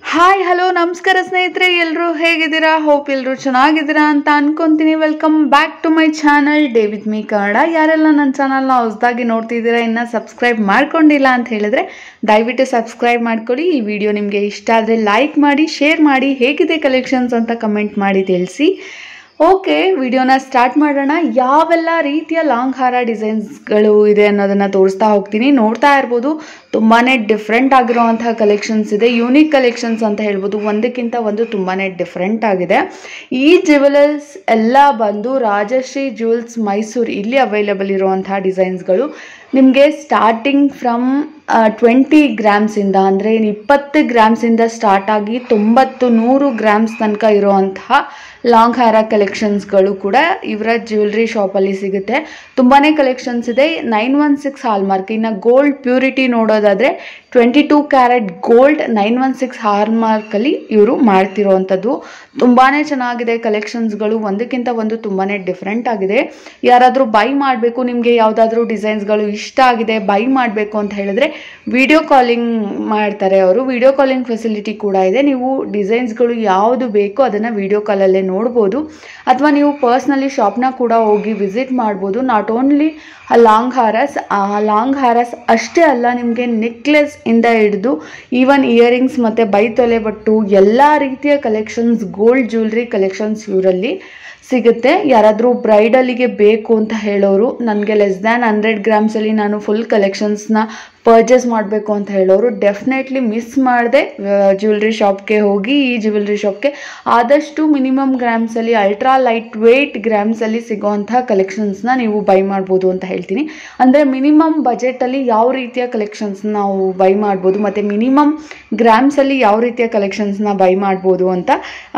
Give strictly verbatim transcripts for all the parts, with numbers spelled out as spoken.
Hi hello ನಮಸ್ಕಾರ ಸ್ನೇಹಿತರೆ, ಎಲ್ಲರೂ ಹೇಗಿದ್ದೀರಾ? ಹೋಪ್ ಎಲ್ಲರೂ ಚೆನ್ನಾಗಿದ್ದೀರಾ ಅಂತ ಅನ್ಕೊಂತೀನಿ. Welcome back to my channel day with me Kannada. ಯಾರೆಲ್ಲ ನನ್ನ ಚಾನಲ್ನ ಹೊಸದಾಗಿ ನೋಡ್ತಿದ್ದೀರಾ, ಇನ್ನು ಸಬ್ಸ್ಕ್ರೈಬ್ ಮಾಡ್ಕೊಂಡಿಲ್ಲ ಅಂತ ಹೇಳಿದ್ರೆ ದಯವಿಟ್ಟು ಸಬ್ಸ್ಕ್ರೈಬ್ ಮಾಡ್ಕೊಳ್ಳಿ. ಈ ವಿಡಿಯೋ ನಿಮಗೆ ಇಷ್ಟ ಆದರೆ ಲೈಕ್ ಮಾಡಿ, ಶೇರ್ ಮಾಡಿ, ಹೇಗಿದೆ ಕಲೆಕ್ಷನ್ಸ್ ಅಂತ ಕಮೆಂಟ್ ಮಾಡಿ ತಿಳಿಸಿ. ಓಕೆ, ವಿಡಿಯೋನ ಸ್ಟಾರ್ಟ್ ಮಾಡೋಣ. ಯಾವೆಲ್ಲ ರೀತಿಯ ಲಾಂಗ್ ಹಾರ ಡಿಸೈನ್ಸ್ಗಳು ಇದೆ ಅನ್ನೋದನ್ನು ತೋರಿಸ್ತಾ ಹೋಗ್ತೀನಿ. ನೋಡ್ತಾ ಇರ್ಬೋದು, ತುಂಬಾ ಡಿಫ್ರೆಂಟ್ ಆಗಿರೋವಂತಹ ಕಲೆಕ್ಷನ್ಸ್ ಇದೆ. ಯೂನಿಕ್ ಕಲೆಕ್ಷನ್ಸ್ ಅಂತ ಹೇಳ್ಬೋದು. ಒಂದಕ್ಕಿಂತ ಒಂದು ತುಂಬಾ ಡಿಫ್ರೆಂಟ್ ಆಗಿದೆ. ಈ ಜ್ಯುವೆಲರ್ಸ್ ಎಲ್ಲ ಬಂದು ರಾಜಶ್ರೀ ಜ್ಯುವೆಲ್ಸ್ ಮೈಸೂರು, ಇಲ್ಲಿ ಅವೈಲೇಬಲ್ ಇರುವಂತಹ ಡಿಸೈನ್ಸ್ಗಳು ನಿಮಗೆ ಸ್ಟಾರ್ಟಿಂಗ್ ಫ್ರಮ್ ಟ್ವೆಂಟಿ ಗ್ರಾಮ್ಸಿಂದ ಅಂದರೆ ಇಪ್ಪತ್ತು ಗ್ರಾಮ್ಸಿಂದ ಸ್ಟಾರ್ಟ್ ಆಗಿ ತೊಂಬತ್ತು ನೂರು ಗ್ರಾಮ್ಸ್ ತನಕ ಇರುವಂತಹ ಲಾಂಗ್ ಹಾರ ಕಲೆಕ್ಷನ್ಸ್ಗಳು ಕೂಡ ಇವರ ಜ್ಯುವೆಲ್ರಿ ಶಾಪಲ್ಲಿ ಸಿಗುತ್ತೆ. ತುಂಬಾ ಕಲೆಕ್ಷನ್ಸ್ ಇದೆ. Nine one six hallmark. ಇನ್ನು ಗೋಲ್ಡ್ ಪ್ಯೂರಿಟಿ ನೋಡೋದಾದರೆ twenty two carat gold nine one six ಹಾಲ್ಮಾರ್ಕಲ್ಲಿ ಇವರು ಮಾಡ್ತಿರೋವಂಥದ್ದು. ತುಂಬಾ ಚೆನ್ನಾಗಿದೆ ಕಲೆಕ್ಷನ್ಸ್ಗಳು. ಒಂದಕ್ಕಿಂತ ಒಂದು ತುಂಬಾ ಡಿಫ್ರೆಂಟ್ ಆಗಿದೆ. ಯಾರಾದರೂ ಬೈ ಮಾಡಬೇಕು, ನಿಮಗೆ ಯಾವುದಾದ್ರೂ ಡಿಸೈನ್ಸ್ಗಳು ಇಷ್ಟ ಆಗಿದೆ, ಬೈ ಮಾಡಬೇಕು ಅಂತ ಹೇಳಿದ್ರೆ ವಿಡಿಯೋ ಕಾಲಿಂಗ್ ಮಾಡ್ತಾರೆ ಅವರು. ವಿಡಿಯೋ ಕಾಲಿಂಗ್ ಫೆಸಿಲಿಟಿ ಕೂಡ ಇದೆ. ನೀವು ಡಿಸೈನ್ಸ್ಗಳು ಯಾವುದು ಬೇಕೋ ಅದನ್ನು ವಿಡಿಯೋ ಕಾಲಲ್ಲೇ ನೋಡ್ಬೋದು, ಅಥವಾ ನೀವು ಪರ್ಸ್ನಲಿ ಶಾಪ್ನ ಕೂಡ ಹೋಗಿ ವಿಸಿಟ್ ಮಾಡ್ಬೋದು. ನಾಟ್ ಓನ್ಲಿ ಲಾಂಗ್ ಹಾರಸ್, ಆ ಲಾಂಗ್ ಹಾರಸ್ ಅಷ್ಟೇ ಅಲ್ಲ, ನಿಮಗೆ ನೆಕ್ಲೆಸ್ ಇಂದ ಹಿಡಿದು ಈವನ್ ಇಯರಿಂಗ್ಸ್ ಮತ್ತು ಬೈತೊಲೆ ಬಟ್ಟು ಎಲ್ಲ ರೀತಿಯ ಕಲೆಕ್ಷನ್ಸ್, ಗೋಲ್ಡ್ ಜ್ಯುವೆಲ್ರಿ ಕಲೆಕ್ಷನ್ಸ್ ಇವರಲ್ಲಿ ಸಿಗುತ್ತೆ. ಯಾರಾದರೂ ಬ್ರೈಡಲಿಗೆ ಬೇಕು ಅಂತ ಹೇಳೋರು, ನನಗೆ ಲೆಸ್ ದ್ಯಾನ್ ಹಂಡ್ರೆಡ್ ಗ್ರಾಮ್ಸಲ್ಲಿ ನಾನು ಫುಲ್ ಕಲೆಕ್ಷನ್ಸ್ನ ಪರ್ಚೇಸ್ ಮಾಡಬೇಕು ಅಂತ ಹೇಳೋರು ಡೆಫಿನೆಟ್ಲಿ ಮಿಸ್ ಮಾಡದೆ ಜ್ಯುವೆಲ್ರಿ ಶಾಪ್ಗೆ ಹೋಗಿ, ಈ ಜ್ಯುವೆಲ್ರಿ ಶಾಪ್ಗೆ ಆದಷ್ಟು ಮಿನಿಮಮ್ ಗ್ರಾಮ್ಸಲ್ಲಿ, ಅಲ್ಟ್ರಾ ಲೈಟ್ ವೇಟ್ ಗ್ರಾಮ್ಸಲ್ಲಿ ಸಿಗೋವಂತಹ ಕಲೆಕ್ಷನ್ಸ್ನ ನೀವು ಬೈ ಮಾಡ್ಬೋದು ಅಂತ ಹೇಳ್ತೀನಿ. ಅಂದರೆ ಮಿನಿಮಮ್ ಬಜೆಟಲ್ಲಿ ಯಾವ ರೀತಿಯ ಕಲೆಕ್ಷನ್ಸ್ ನಾವು ಬೈ ಮಾಡ್ಬೋದು ಮತ್ತು ಮಿನಿಮಮ್ ಗ್ರಾಮ್ಸಲ್ಲಿ ಯಾವ ರೀತಿಯ ಕಲೆಕ್ಷನ್ಸ್ನ ಬೈ ಮಾಡ್ಬೋದು ಅಂತ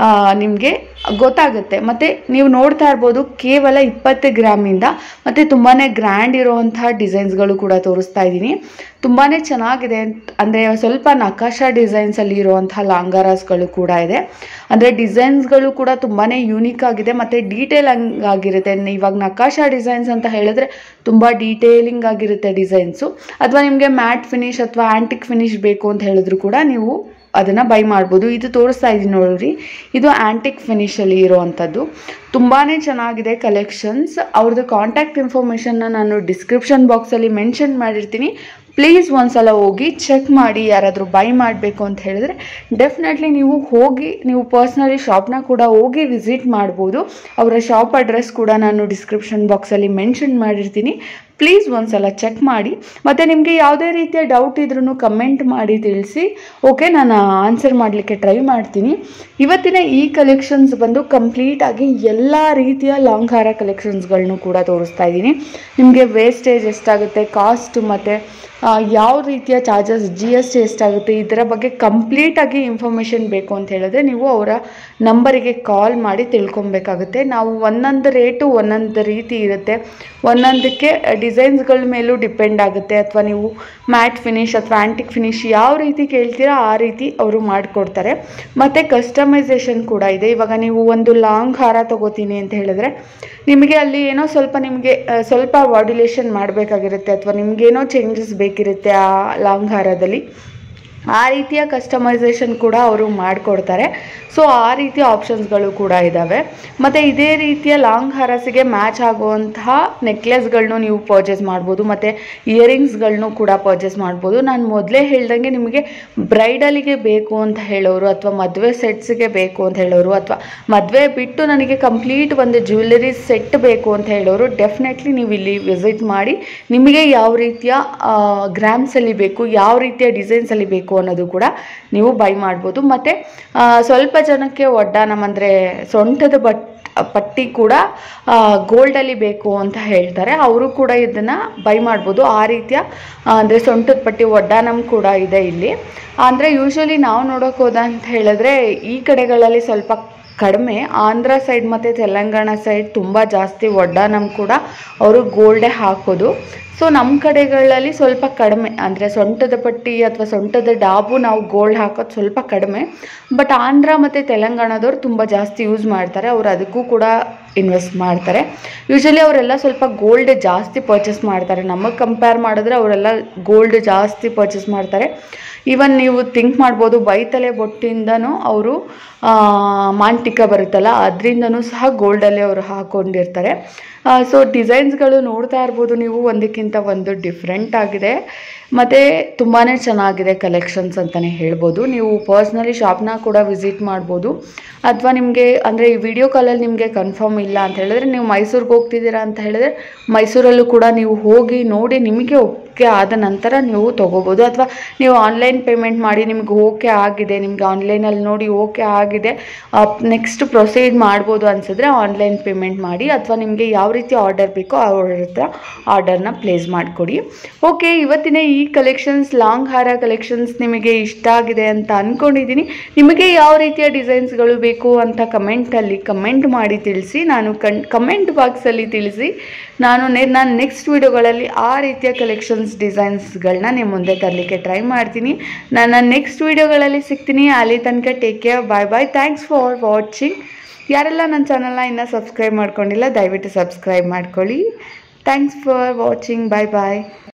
ನಿಮಗೆ ಗೊತ್ತಾಗುತ್ತೆ. ಮತ್ತು ನೀವು ನೋಡ್ತಾ ಇರ್ಬೋದು, ಕೇವಲ ಇಪ್ಪತ್ತು ಗ್ರಾಮಿಂದ ಮತ್ತು ತುಂಬಾ ಗ್ರ್ಯಾಂಡ್ ಇರೋವಂತಹ ಡಿಸೈನ್ಸ್ಗಳು ಕೂಡ ತೋರಿಸ್ತಾ ಇದ್ದೀನಿ. ತುಂಬಾ ಚೆನ್ನಾಗಿದೆ. ಅಂದರೆ ಸ್ವಲ್ಪ ನಕಾಶಾ ಡಿಸೈನ್ಸಲ್ಲಿ ಇರುವಂತಹ ಲಾಂಗಾರಾಸ್ಗಳು ಕೂಡ ಇದೆ. ಅಂದರೆ ಡಿಸೈನ್ಸ್ಗಳು ಕೂಡ ತುಂಬಾ ಯೂನಿಕ್ ಆಗಿದೆ ಮತ್ತು ಡೀಟೇಲ್ ಆಗಿರುತ್ತೆ. ಇವಾಗ ನಕಾಶಾ ಡಿಸೈನ್ಸ್ ಅಂತ ಹೇಳಿದ್ರೆ ತುಂಬ ಡೀಟೇಲಿಂಗ್ ಆಗಿರುತ್ತೆ ಡಿಸೈನ್ಸು. ಅಥವಾ ನಿಮಗೆ ಮ್ಯಾಟ್ ಫಿನಿಶ್ ಅಥವಾ ಆ್ಯಂಟಿಕ್ ಫಿನಿಶ್ ಬೇಕು ಅಂತ ಹೇಳಿದ್ರು ಕೂಡ ನೀವು ಅದನ್ನು ಬೈ ಮಾಡ್ಬೋದು. ಇದು ತೋರಿಸ್ತಾ ಇದ್ದೀನಿ ನೋಡ್ರಿ, ಇದು ಆ್ಯಂಟಿಕ್ ಫಿನಿಷಲ್ಲಿ ಇರೋವಂಥದ್ದು. ತುಂಬಾ ಚೆನ್ನಾಗಿದೆ ಕಲೆಕ್ಷನ್ಸ್. ಅವ್ರದ್ದು ಕಾಂಟ್ಯಾಕ್ಟ್ ಇನ್ಫಾರ್ಮೇಷನ್ನ ನಾನು ಡಿಸ್ಕ್ರಿಪ್ಷನ್ ಬಾಕ್ಸಲ್ಲಿ ಮೆನ್ಷನ್ ಮಾಡಿರ್ತೀನಿ. ಪ್ಲೀಸ್ ಒಂದ್ಸಲ ಹೋಗಿ ಚೆಕ್ ಮಾಡಿ. ಯಾರಾದರೂ ಬೈ ಮಾಡಬೇಕು ಅಂತ ಹೇಳಿದ್ರೆ ಡೆಫಿನೆಟ್ಲಿ ನೀವು ಹೋಗಿ, ನೀವು ಪರ್ಸ್ನಲಿ ಶಾಪ್ನ ಕೂಡ ಹೋಗಿ ವಿಸಿಟ್ ಮಾಡ್ಬೋದು. ಅವರ ಶಾಪ್ ಅಡ್ರೆಸ್ ಕೂಡ ನಾನು ಡಿಸ್ಕ್ರಿಪ್ಷನ್ ಬಾಕ್ಸಲ್ಲಿ ಮೆನ್ಷನ್ ಮಾಡಿರ್ತೀನಿ. ಪ್ಲೀಸ್ ಒಂದ್ಸಲ ಚೆಕ್ ಮಾಡಿ. ಮತ್ತು ನಿಮಗೆ ಯಾವುದೇ ರೀತಿಯ ಡೌಟ್ ಇದ್ರೂ ಕಮೆಂಟ್ ಮಾಡಿ ತಿಳಿಸಿ. ಓಕೆ, ನಾನು ಆನ್ಸರ್ ಮಾಡಲಿಕ್ಕೆ ಟ್ರೈ ಮಾಡ್ತೀನಿ. ಇವತ್ತಿನ ಈ ಕಲೆಕ್ಷನ್ಸ್ ಬಂದು ಕಂಪ್ಲೀಟಾಗಿ ಎಲ್ಲ ರೀತಿಯ ಲಾಂಗ್ ಹಾರ ಕಲೆಕ್ಷನ್ಸ್ಗಳನ್ನು ಕೂಡ ತೋರಿಸ್ತಾ ಇದ್ದೀನಿ. ನಿಮಗೆ ವೇಸ್ಟೇಜ್ ಎಷ್ಟಾಗುತ್ತೆ, ಕಾಸ್ಟ್ ಮತ್ತು ಯಾವ ರೀತಿಯ ಚಾರ್ಜಸ್, ಜಿ ಎಸ್ ಟಿ ಎಷ್ಟಾಗುತ್ತೆ, ಇದರ ಬಗ್ಗೆ ಕಂಪ್ಲೀಟಾಗಿ ಇನ್ಫಾರ್ಮೇಷನ್ ಬೇಕು ಅಂತ ಹೇಳಿದ್ರೆ ನೀವು ಅವರ ನಂಬರಿಗೆ ಕಾಲ್ ಮಾಡಿ ತಿಳ್ಕೊಬೇಕಾಗುತ್ತೆ. ನಾವು ಒಂದೊಂದು ರೇಟು ಒಂದೊಂದು ರೀತಿ ಇರುತ್ತೆ. ಒಂದೊಂದಕ್ಕೆ ಡಿಸೈನ್ಸ್ಗಳ ಮೇಲೂ ಡಿಪೆಂಡ್ ಆಗುತ್ತೆ. ಅಥವಾ ನೀವು ಮ್ಯಾಟ್ ಫಿನಿಶ್ ಅಥವಾ ಆ್ಯಂಟಿಕ್ ಫಿನಿಶ್ ಯಾವ ರೀತಿ ಕೇಳ್ತೀರಾ ಆ ರೀತಿ ಅವರು ಮಾಡಿಕೊಡ್ತಾರೆ. ಮತ್ತು ಕಸ್ಟಮೈಸೇಷನ್ ಕೂಡ ಇದೆ. ಇವಾಗ ನೀವು ಒಂದು ಲಾಂಗ್ ಹಾರ ತೊಗೋತೀನಿ ಅಂತ ಹೇಳಿದ್ರೆ ನಿಮಗೆ ಅಲ್ಲಿ ಏನೋ ಸ್ವಲ್ಪ ನಿಮಗೆ ಸ್ವಲ್ಪ ಮಾಡ್ಯುಲೇಷನ್ ಮಾಡಬೇಕಾಗಿರುತ್ತೆ, ಅಥವಾ ನಿಮಗೇನೋ ಚೇಂಜಸ್ ಬೇಕಿರುತ್ತೆ ಆ ಲಾಂಗ್ ಹಾರದಲ್ಲಿ. ಆ ರೀತಿಯ ಕಸ್ಟಮೈಸೇಷನ್ ಕೂಡ ಅವರು ಮಾಡಿಕೊಡ್ತಾರೆ. ಸೊ ಆ ರೀತಿಯ ಆಪ್ಷನ್ಸ್ಗಳು ಕೂಡ ಇದ್ದಾವೆ. ಮತ್ತು ಇದೇ ರೀತಿಯ ಲಾಂಗ್ ಹಾರಸಿಗೆ ಮ್ಯಾಚ್ ಆಗುವಂತಹ ನೆಕ್ಲೆಸ್ಗಳನ್ನೂ ನೀವು ಪರ್ಚೇಸ್ ಮಾಡ್ಬೋದು ಮತ್ತು ಇಯರಿಂಗ್ಸ್ಗಳನ್ನೂ ಕೂಡ ಪರ್ಚೇಸ್ ಮಾಡ್ಬೋದು. ನಾನು ಮೊದಲೇ ಹೇಳ್ದಂಗೆ ನಿಮಗೆ ಬ್ರೈಡಲಿಗೆ ಬೇಕು ಅಂತ ಹೇಳೋರು, ಅಥವಾ ಮದುವೆ ಸೆಟ್ಸ್ಗೆ ಬೇಕು ಅಂತ ಹೇಳೋರು, ಅಥವಾ ಮದುವೆ ಬಿಟ್ಟು ನನಗೆ ಕಂಪ್ಲೀಟ್ ಒಂದು ಜ್ಯುವೆಲರಿ ಸೆಟ್ ಬೇಕು ಅಂತ ಹೇಳೋರು ಡೆಫಿನೆಟ್ಲಿ ನೀವು ಇಲ್ಲಿ ವಿಸಿಟ್ ಮಾಡಿ. ನಿಮಗೆ ಯಾವ ರೀತಿಯ ಗ್ರಾಮ್ಸಲ್ಲಿ ಬೇಕು, ಯಾವ ರೀತಿಯ ಡಿಸೈನ್ಸಲ್ಲಿ ಬೇಕು ಅನ್ನೋದು ಕೂಡ ನೀವು ಬೈ ಮಾಡ್ಬೋದು. ಮತ್ತು ಸ್ವಲ್ಪ ಜನಕ್ಕೆ ಒಡ್ಡಾನಮ್ ಅಂದರೆ ಸೊಂಟದ ಬಟ್ ಪಟ್ಟಿ ಕೂಡ ಗೋಲ್ಡಲ್ಲಿ ಬೇಕು ಅಂತ ಹೇಳ್ತಾರೆ. ಅವರು ಕೂಡ ಇದನ್ನು ಬೈ ಮಾಡ್ಬೋದು. ಆ ರೀತಿಯ ಅಂದರೆ ಸೊಂಟದ ಪಟ್ಟಿ ಒಡ್ಡಾನಮ್ ಕೂಡ ಇದೆ ಇಲ್ಲಿ. ಅಂದರೆ ಯೂಶ್ವಲಿ ನಾವು ನೋಡೋಕೆ ಹೋದ ಅಂತ ಹೇಳಿದ್ರೆ ಈ ಕಡೆಗಳಲ್ಲಿ ಸ್ವಲ್ಪ ಕಡಿಮೆ. ಆಂಧ್ರ ಸೈಡ್ ಮತ್ತು ತೆಲಂಗಾಣ ಸೈಡ್ ತುಂಬ ಜಾಸ್ತಿ ಒಡ್ಡಾನಮ್ ಕೂಡ ಅವರು ಗೋಲ್ಡೇ ಹಾಕೋದು. ಸೊ ನಮ್ಮ ಕಡೆಗಳಲ್ಲಿ ಸ್ವಲ್ಪ ಕಡಿಮೆ, ಅಂದರೆ ಸೊಂಟದ ಪಟ್ಟಿ ಅಥವಾ ಸೊಂಟದ ಡಾಬು ನಾವು ಗೋಲ್ಡ್ ಹಾಕೋದು ಸ್ವಲ್ಪ ಕಡಿಮೆ. ಬಟ್ ಆಂಧ್ರ ಮತ್ತು ತೆಲಂಗಾಣದವ್ರು ತುಂಬ ಜಾಸ್ತಿ ಯೂಸ್ ಮಾಡ್ತಾರೆ. ಅವರು ಅದಕ್ಕೂ ಕೂಡ ಇನ್ವೆಸ್ಟ್ ಮಾಡ್ತಾರೆ. ಯೂಶ್ವಲಿ ಅವರೆಲ್ಲ ಸ್ವಲ್ಪ ಗೋಲ್ಡ್ ಜಾಸ್ತಿ ಪರ್ಚೇಸ್ ಮಾಡ್ತಾರೆ. ನಮಗೆ ಕಂಪೇರ್ ಮಾಡಿದ್ರೆ ಅವರೆಲ್ಲ ಗೋಲ್ಡ್ ಜಾಸ್ತಿ ಪರ್ಚೇಸ್ ಮಾಡ್ತಾರೆ. ಈವನ್ ನೀವು ಥಿಂಕ್ ಮಾಡ್ಬೋದು ಬೈತಲೆ ಬೊಟ್ಟಿಂದನೂ ಅವರು ಮಾಂಟಿಕ ಬರುತ್ತಲ್ಲ ಅದರಿಂದನೂ ಸಹ ಗೋಲ್ಡಲ್ಲೇ ಅವರು ಹಾಕ್ಕೊಂಡಿರ್ತಾರೆ. ಸೊ ಡಿಸೈನ್ಸ್ಗಳು ನೋಡ್ತಾ ಇರ್ಬೋದು ನೀವು, ಒಂದಕ್ಕಿಂತ ಒಂದು ಡಿಫ್ರೆಂಟ್ ಆಗಿದೆ ಮತ್ತು ತುಂಬಾ ಚೆನ್ನಾಗಿದೆ ಕಲೆಕ್ಷನ್ಸ್ ಅಂತಲೇ ಹೇಳ್ಬೋದು. ನೀವು ಪರ್ಸ್ನಲಿ ಶಾಪ್ನ ಕೂಡ ವಿಸಿಟ್ ಮಾಡ್ಬೋದು, ಅಥವಾ ನಿಮಗೆ ಅಂದರೆ ಈ ವಿಡಿಯೋ ಕಾಲಲ್ಲಿ ನಿಮಗೆ ಕನ್ಫರ್ಮ್ ಇಲ್ಲ ಅಂತ ಹೇಳಿದ್ರೆ ನೀವು ಮೈಸೂರಿಗೆ ಹೋಗ್ತಿದ್ದೀರಾ ಅಂತ ಹೇಳಿದ್ರೆ ಮೈಸೂರಲ್ಲೂ ಕೂಡ ನೀವು ಹೋಗಿ ನೋಡಿ ನಿಮಗೆ ಓಕೆ ಆದ ನಂತರ ನೀವು ತೊಗೋಬೋದು. ಅಥವಾ ನೀವು ಆನ್ಲೈನ್ ಪೇಮೆಂಟ್ ಮಾಡಿ ನಿಮ್ಗೆ ಓಕೆ ಆಗಿದೆ, ನಿಮ್ಗೆ ಆನ್ಲೈನಲ್ಲಿ ನೋಡಿ ಓಕೆ ಆಗಿದೆ, ನೆಕ್ಸ್ಟ್ ಪ್ರೊಸೀಡ್ ಮಾಡ್ಬೋದು ಅನಿಸಿದ್ರೆ ಆನ್ಲೈನ್ ಪೇಮೆಂಟ್ ಮಾಡಿ, ಅಥವಾ ನಿಮಗೆ ಯಾವ ರೀತಿ ಆರ್ಡರ್ ಬೇಕೋ ಅವ್ರ ಹತ್ರ ಆರ್ಡರ್ನ ಪ್ಲೇಸ್ ಮಾಡಿಕೊಡಿ. ಓಕೆ, ಇವತ್ತಿನ ಈ ಕಲೆಕ್ಷನ್ಸ್ ಲಾಂಗ್ ಹಾರ ಕಲೆಕ್ಷನ್ಸ್ ನಿಮಗೆ ಇಷ್ಟ ಆಗಿದೆ ಅಂತ ಅಂದ್ಕೊಂಡಿದ್ದೀನಿ. ನಿಮಗೆ ಯಾವ ರೀತಿಯ ಡಿಸೈನ್ಸ್ಗಳು ಬೇಕು ಅಂತ ಕಮೆಂಟಲ್ಲಿ ಕಮೆಂಟ್ ಮಾಡಿ ತಿಳಿಸಿ. ನಾನು ಕಣ್ ಕಮೆಂಟ್ ಬಾಕ್ಸಲ್ಲಿ ತಿಳಿಸಿ. ನಾನು ನೆ ನಾನು ನೆಕ್ಸ್ಟ್ ವಿಡಿಯೋಗಳಲ್ಲಿ ಆ ರೀತಿಯ ಕಲೆಕ್ಷನ್ಸ್ ಡಿಸೈನ್ಸ್ಗಳನ್ನ ನಿಮ್ಮ ಮುಂದೆ ತರಲಿಕ್ಕೆ ಟ್ರೈ ಮಾಡ್ತೀನಿ. ನಾನು ನೆಕ್ಸ್ಟ್ ವಿಡಿಯೋಗಳಲ್ಲಿ ಸಿಗ್ತೀನಿ. ಅಲ್ಲಿ ತನಕ take care, bye bye. Thanks for watching. ಯಾರೆಲ್ಲ ನನ್ನ ಚಾನಲ್ನ ಇನ್ನೂ ಸಬ್ಸ್ಕ್ರೈಬ್ ಮಾಡ್ಕೊಂಡಿಲ್ಲ ದಯವಿಟ್ಟು ಸಬ್ಸ್ಕ್ರೈಬ್ ಮಾಡ್ಕೊಳ್ಳಿ. Thanks for watching. Bye bye.